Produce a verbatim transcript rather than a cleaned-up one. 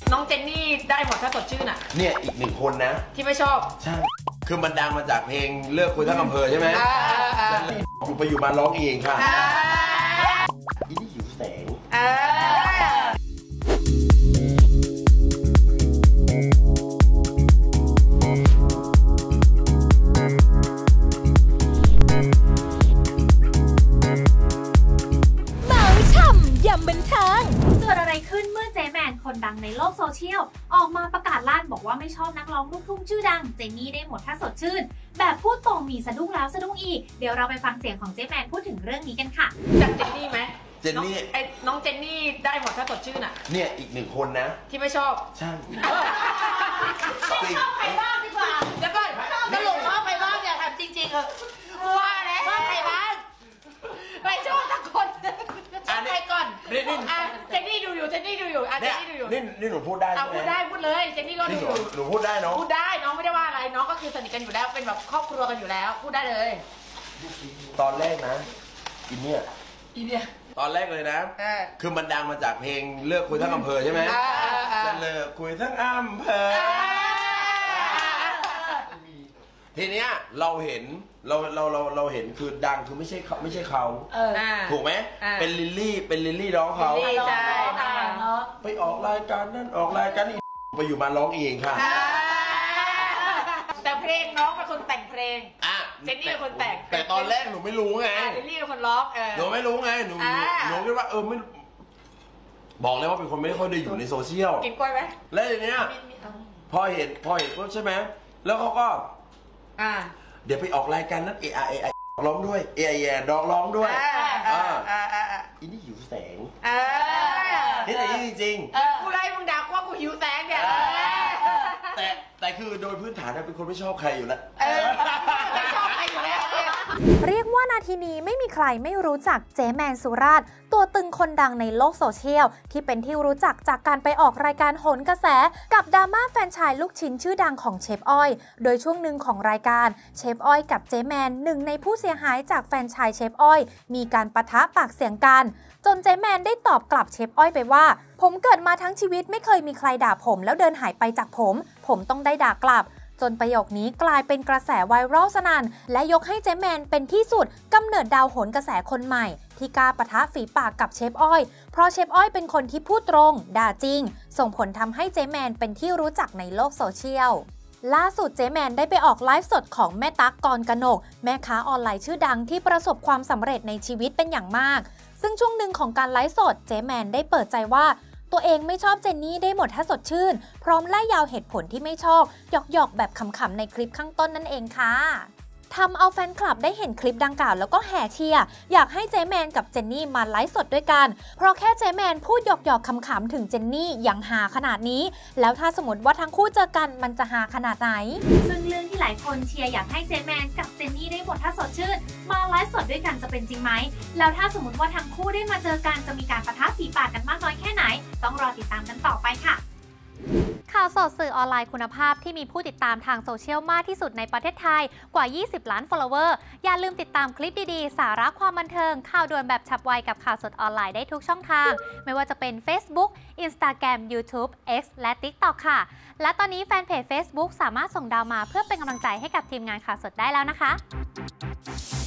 น้องเจนนี่ได้หมดถ้าสดชื่นอ่ะเนี่ยอีกหนึ่งคนนะที่ไม่ชอบใช่คือมันดังมาจากเพลงเลิกคุยทั้งอำเภอใช่ไหมอยู่ไปอยู่มาร้องเองค่ะอีนี่หิวแสงคนดังในโลกโซเชียลออกมาประกาศลั่นบอกว่าไม่ชอบนักร้องลูกทุ่งชื่อดังเจนนี่ได้หมดถ้าสดชื่นแบบพูดตรงมีสะดุ้งแล้วสะดุ้งอีกเดี๋ยวเราไปฟังเสียงของเจ๊แมนพูดถึงเรื่องนี้กันค่ะจากเจนนี่ไหมเจนนี่ไอ้น้องเจนนี่ได้หมดถ้าสดชื่นอ่ะเนี่ยอีกหนึ่งคนนะที่ไม่ชอบใช่ชอบใครบ้างดีกว่าแล้วก็สรุปชอบใครบ้างอย่าทำจริงๆเออว่าแล้วชอบใครบ้างไม่ชอบสักคนชอบใครก่อนเจนนี่ดูอยู่เจนนี่ดูอยู่เจนนี่ดูอยู่นี่นี่หนูพูดได้ใช่ไหมพูดได้พูดเลยเจนนี่ก็ดูอยู่หนูพูดได้เนาะพูดได้น้องไม่ได้ว่าอะไรน้องก็คือสนิทกันอยู่แล้วเป็นแบบครอบครัวกันอยู่แล้วพูดได้เลยตอนแรกนะอินเนี่ยอินเนี่ยตอนแรกเลยนะคือมันดังมาจากเพลงเลิกคุยทั้งอำเภอใช่ไหมจะเลิกคุยทั้งอำเภอทีเนี้ยเราเห็นเราเราเราเราเห็นคือดังคือไม่ใช่เขาไม่ใช่เขาถูกไหมเป็นลิลลี่เป็นลิลลี่ร้องเขาไปออกรายการนั่นออกรายการนี่ไปอยู่มาร้องเองค่ะแต่เพลงน้องเป็นคนแต่งเพลงเจนนี่เป็นคนแต่งแต่ตอนแรกหนูไม่รู้ไงลิลลี่เป็นคนร้องหนูไม่รู้ไงหนูหนูคิดว่าเออไม่บอกเลยว่าเป็นคนไม่ค่อยได้อยู่ในโซเชียลกินกล้วยไหมแล้วอย่างเนี้ยพอเห็นพอเห็นปุ๊บใช่ไหมแล้วเขาก็เดี๋ยวไปออกรายการนั้นเอไอเอไอร้องด้วยเอไอแย่ดองร้องด้วยอีนี่หิวแสงนี่แต่จริงๆกูไล่มึงด่าว่ากูหิวแสงเนี่ยแต่แต่คือโดยพื้นฐานเป็นคนไม่ชอบใครอยู่แล้วไม่ชอบใครอยู่แล้วเรียกว่านาทีนี้ไม่มีใครไม่รู้จักเจ๊แมนสุราษฎร์ตัวตึงคนดังในโลกโซเชียลที่เป็นที่รู้จักจากการไปออกรายการโหนกระแสกับดราม่าแฟนชายลูกชิ้นชื่อดังของเชฟอ้อยโดยช่วงหนึ่งของรายการเชฟอ้อยกับเจ๊แมนหนึ่งในผู้เสียหายจากแฟนชายเชฟอ้อยมีการปะทะปากเสียงกันจนเจ๊แมนได้ตอบกลับเชฟอ้อยไปว่าผมเกิดมาทั้งชีวิตไม่เคยมีใครด่าผมแล้วเดินหายไปจากผมผมต้องได้ด่ากลับจนประโยคนี้กลายเป็นกระแสไวรัลสนั่นและยกให้เจ๊แมนเป็นที่สุดกำเนิดดาวโหนกระแสคนใหม่ที่กล้าปะทะฝีปากกับเชฟอ้อยเพราะเชฟอ้อยเป็นคนที่พูดตรงด่าจริงส่งผลทำให้เจ๊แมนเป็นที่รู้จักในโลกโซเชียลล่าสุดเจ๊แมนได้ไปออกไลฟ์สดของแม่ตั๊กกรกนกแม่ค้าออนไลน์ชื่อดังที่ประสบความสำเร็จในชีวิตเป็นอย่างมากซึ่งช่วงหนึ่งของการไลฟ์สดเจ๊แมนได้เปิดใจว่าตัวเองไม่ชอบเจนนี่ได้หมดถ้าสดชื่นพร้อมไล่ยาวเหตุผลที่ไม่ชอบหยอกๆแบบขำๆในคลิปข้างต้นนั่นเองค่ะทำเอาแฟนคลับได้เห็นคลิปดังกล่าวแล้วก็แห่เชียร์อยากให้เจแมนกับเจนนี่มาไลฟ์สดด้วยกันเพราะแค่เจแมนพูดหยอกๆขำๆถึงเจนนี่ยังหาขนาดนี้แล้วถ้าสมมติว่าทั้งคู่เจอกันมันจะหาขนาดไหนซึ่งเรื่องที่หลายคนเชียร์อยากให้เจแมนกับเจนนี่ได้หมดถ้าสดชื่นมาไลฟ์สดด้วยกันจะเป็นจริงไหมแล้วถ้าสมมติว่าทั้งคู่ได้มาเจอกันจะมีการปะทะฝีปากกันมากน้อยแค่ไหนต้องรอติดตามกันต่อไปค่ะข่าวสดสื่อออนไลน์คุณภาพที่มีผู้ติดตามทางโซเชียลมากที่สุดในประเทศไทยกว่ายี่สิบล้าน follower อย่าลืมติดตามคลิปดีๆสาระความบันเทิงข่าวด่วนแบบฉับไวกับข่าวสดออนไลน์ได้ทุกช่องทางไม่ว่าจะเป็น Facebook Instagram YouTube X และ TikTok ค่ะและตอนนี้แฟนเพจ Facebook สามารถส่งดาวมาเพื่อเป็นกำลังใจให้กับทีมงานข่าวสดได้แล้วนะคะ